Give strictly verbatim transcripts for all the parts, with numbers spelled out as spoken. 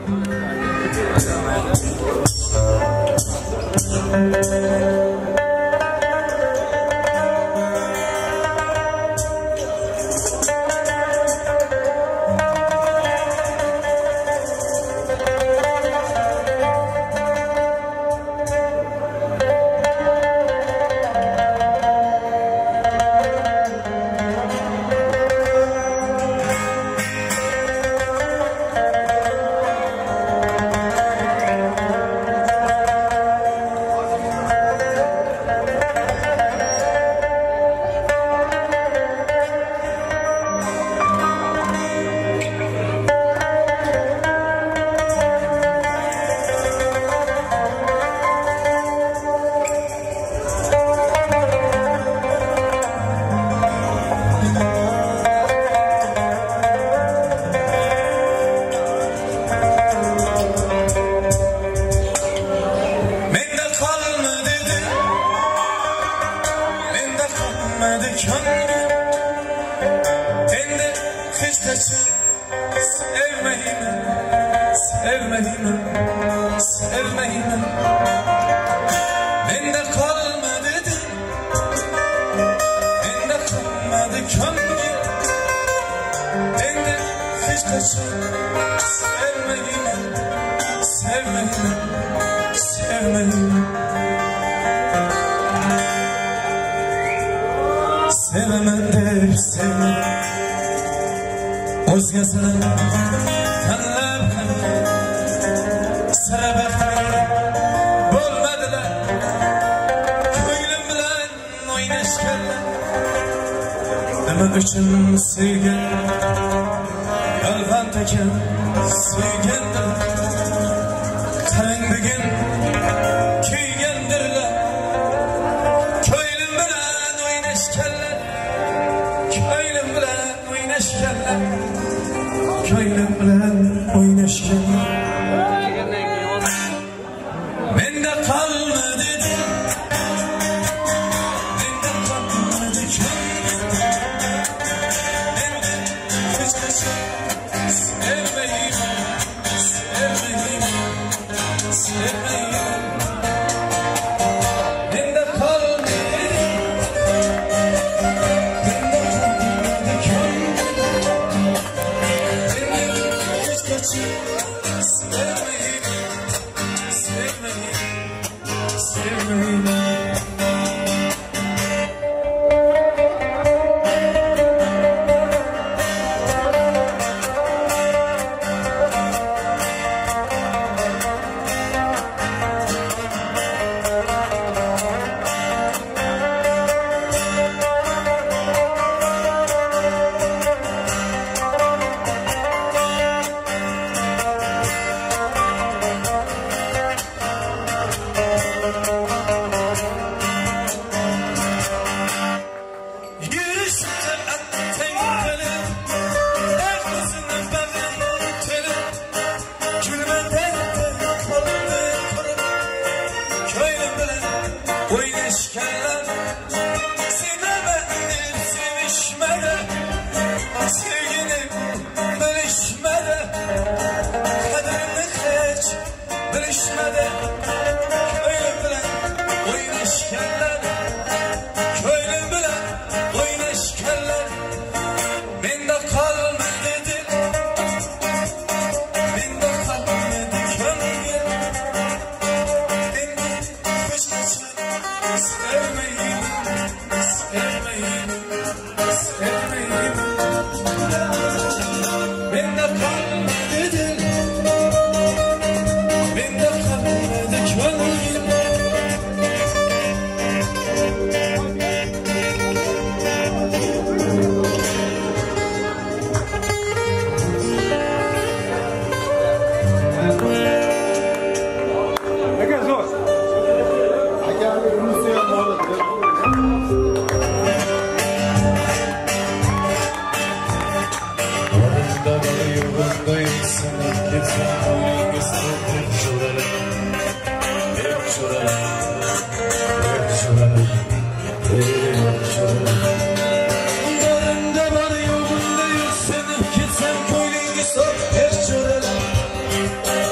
Darında var yolunda yürüsene, gitsen koynun gitsen her çöreler.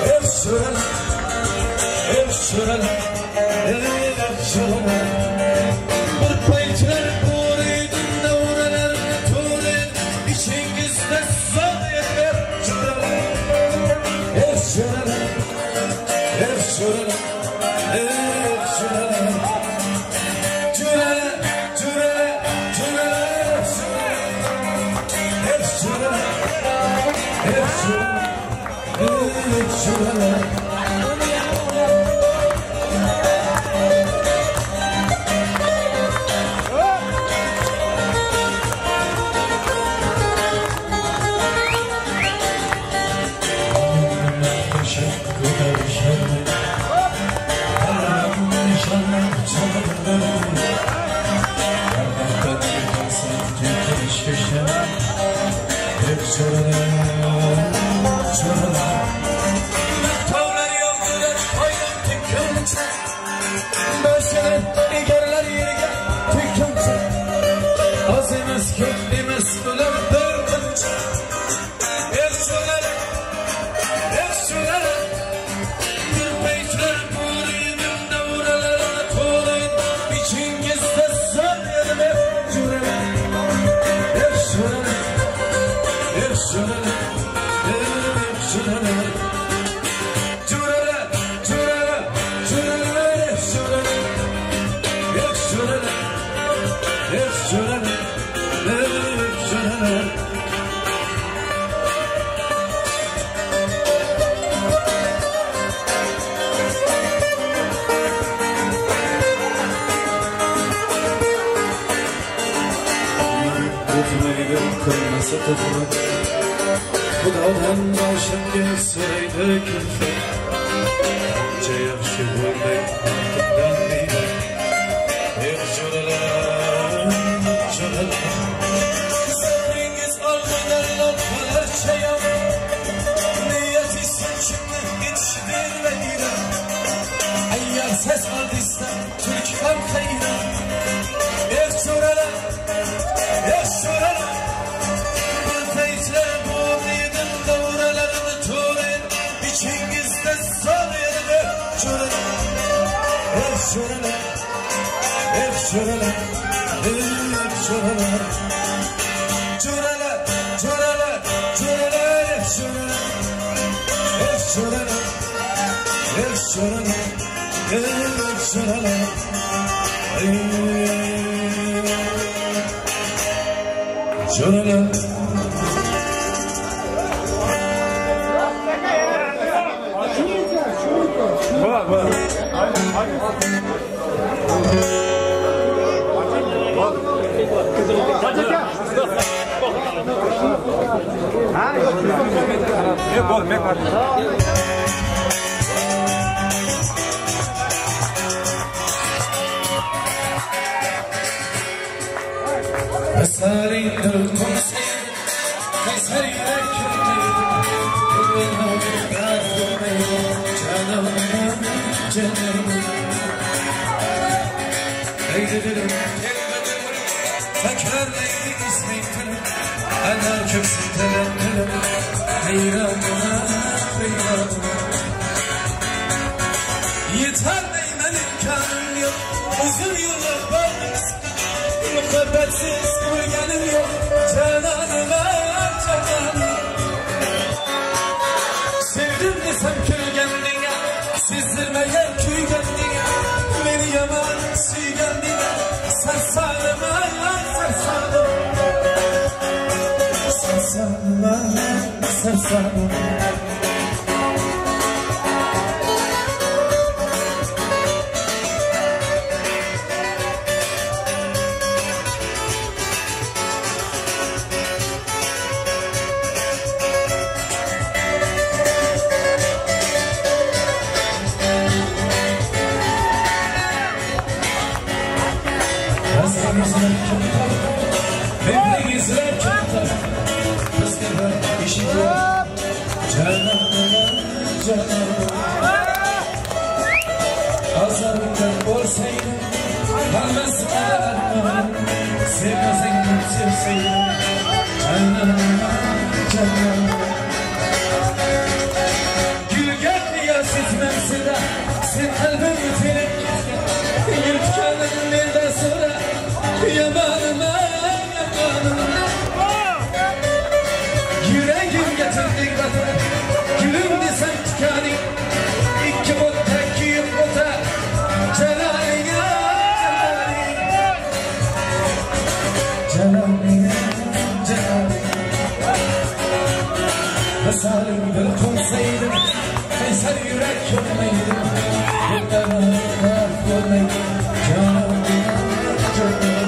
Gül geldi ya misalim bir tutsaydım sen yürek görmeydim bunlara kalp görmeydim canım canım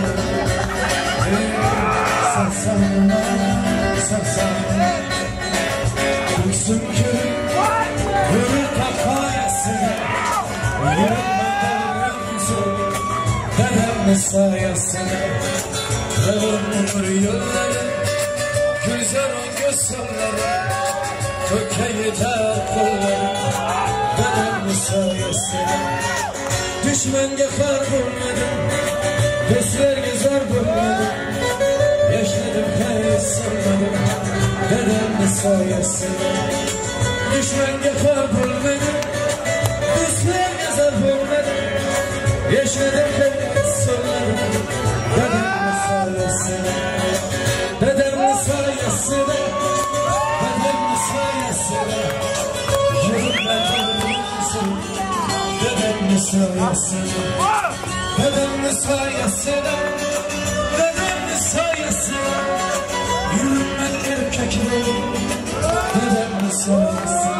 sarsana sarsana duysun ki yürü kafayasına yürütmeden yüzü dedem sayesinde ömür yılları güzel o gözleri köke yeter kolları dedem sayesinde düşman yakar bulmadım gözler gezer bulmadım yaşadım her sanmadım dedem sayesinde düşman yakar bulmadım gözler gezer bulmadım yaşadım her sanmadım dedem sayesinde dedem sayesinde dedem sayesinde yürümeden yürüsün dedem sayesinde dedem sayesinde dedem sayesinde yürümek erkekleri dedem sayesinde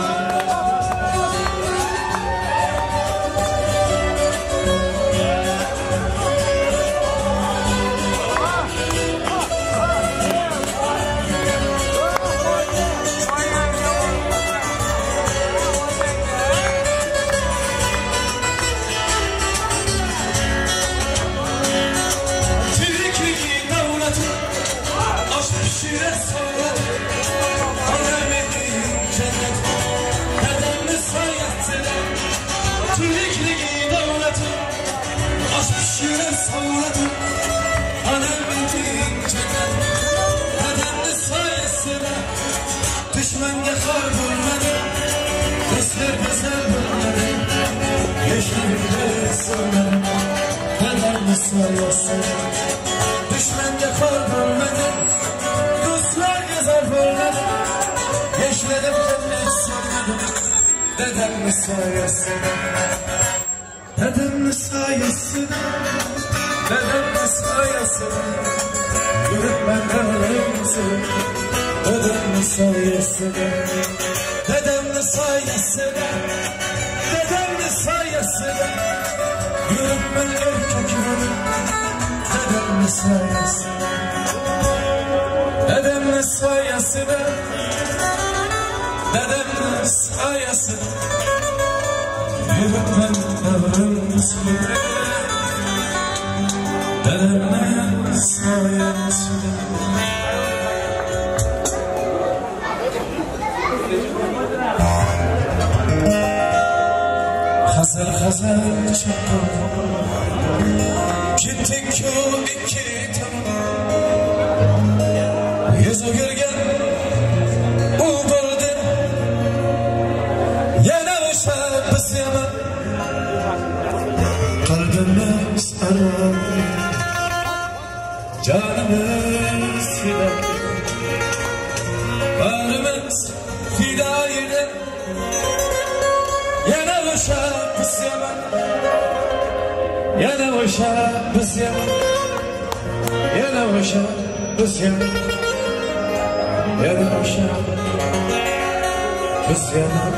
Şirin savladım anam bildiğin cennet dedem sayesinde düşman yakar bulmadı gözler güzel bulmadı yaşlarım böyle sanırım dedem sayesinde düşman yakar bulmadı gözler güzel bulmadı yaşlarım böyle sanırım dedem sayesinde dedem sayesinde dedem sayesinde yürütmeden ölümsün dedem sayesinde dedem sayesinde dedem sayesinde yürütmen erkekleri dedem sayesinde dedem sayesinde dedem sayesinde yürütmen ömrümsün dedem sayesinde Hazır hazır çıktım gittik ki iki taraf yüzü gürgen u buldu yana uşa biz yaman kalbimiz arar canımız fida varımız fidaydı yana uşa biz yaman yana uşa biz yaman yana uşa biz yaman yana uşa biz yaman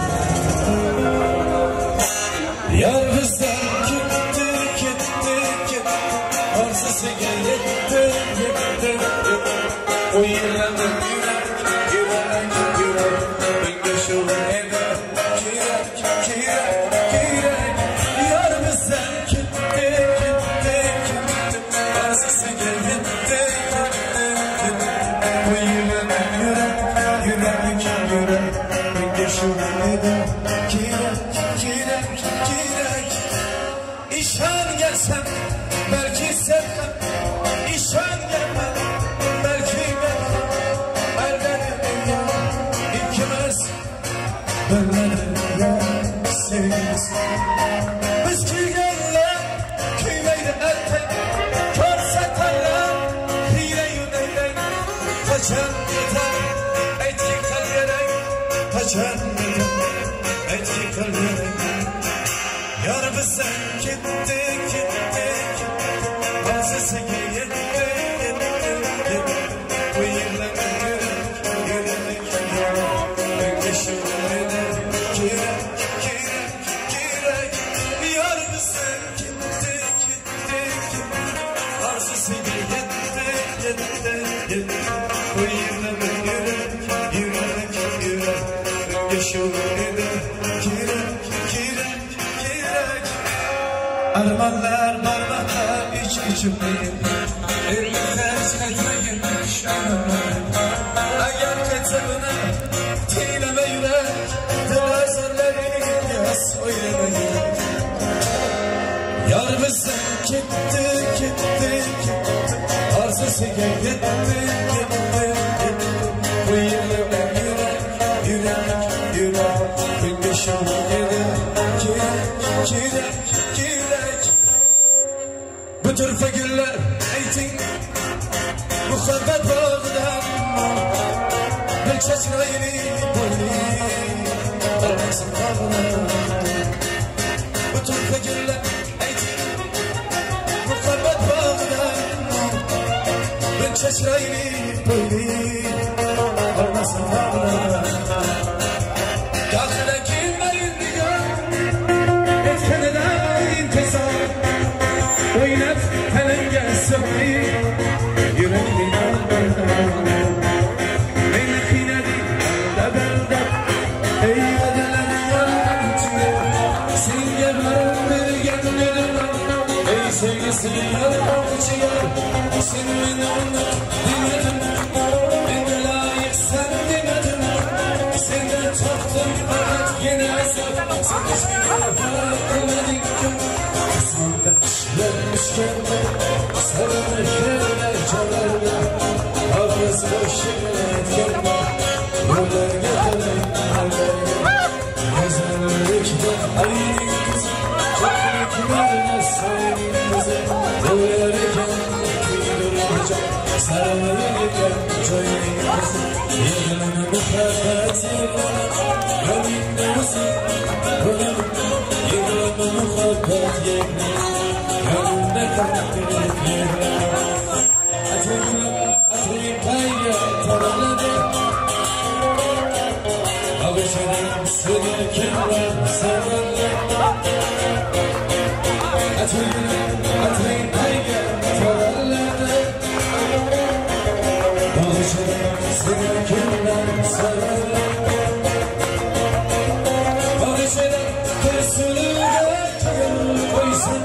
yar bizden gitti gitti gitti arsasıga yetti yetti yetti o yıllardır yürek yürek yürek binge şu eve kirek kirek kirek yar bizden gitti gitti gitti arsasıga yetti yetti yetti o yıllardır yürek yürek yürek binge şu eve kirek kirek kirek İşan gelsem belki sevmem İşan gelmem belki gelmem elbette ya ikimiz böyle ya sevgimiz biz kilgenler küyleydi ertek körsetenler hile yüneyle kaçan yeter etki kalbiyerek kaçan yeter etki kalbiyerek yar bizden gitti gitti bazısı yetti yetti yetti bu yıllar yürek yürek yürek Armanlar barmakta iç içimdeyim. Elbirler etmeyin şanımı. Eğer ketebine tileme yürek, dilazerleri yaz söylemeyin. Yar bizden gitti, gitti, gitti. Arzısı gitti, gitti, gitti. Bu yılda yürek, yürek, yürek. Bir nişan yürek, yürek, yürek, yürek. Bu türfe güller eytin, muhabbet bağdan. Bir çeşrayını boynu, armasın bağına. Bu türfe güller çeşrayını boynu olmasın bağına. Kalkına girmeyin diyor, etkeneden intizar. Oynat telenge sökmeyi, yüreğin alberden. Beni kıynedi elde belde, ey bedeler yalancı. Sen geberin bir gönlüm, ey sevgisi yalancı. Sen beni onu dinledin, ben de layık sen dinledin. Senden çaktım fakat yine azap, sen hiçbir fark etmedin. Kısmında işlenmişken de sarılır yerler çalarlar. Hafız boş etkenler, yollar getirin hallerine. Gezenlikte aynıyız, çok yüklerine sayımızı. Böylerken sarılırken çoğunluğumuzun yerine muhabbet yerine gönlümüzün yerine muhabbet yerine gönlümde kalbim yerine atayım atayım kayya taraladı alışanım seni kimler sarıldı atayım atayım kayya taraladı seni kimler sarıldı barışarak kırsılığa kıyır koysun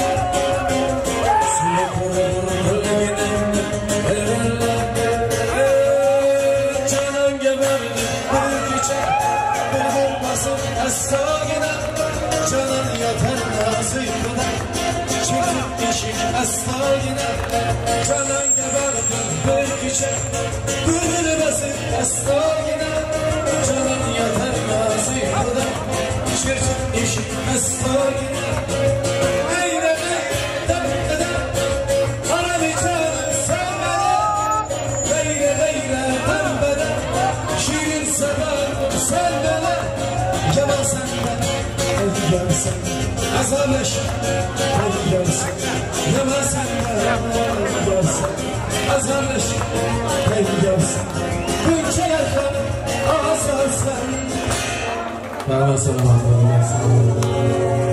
suya kurur bölgeden ellerle canan geberdi bir küçük bir bulmasın asla gider canan yatar nazıyla çekip eşik asla gider canan geberdi bir küçük asla gider, canan yatar nazıyla. Çirkin eşik asla gider. Eyle eyle, eyle, bana bir canım sevmeli. Eyle eyle, pembede, şirin sever sevmeli. Yalan senden, el görsen, azaleş, el görsen. Yalan senden, el görsen, azaleş, el görsen. Ağzı sen. Ağzı sen.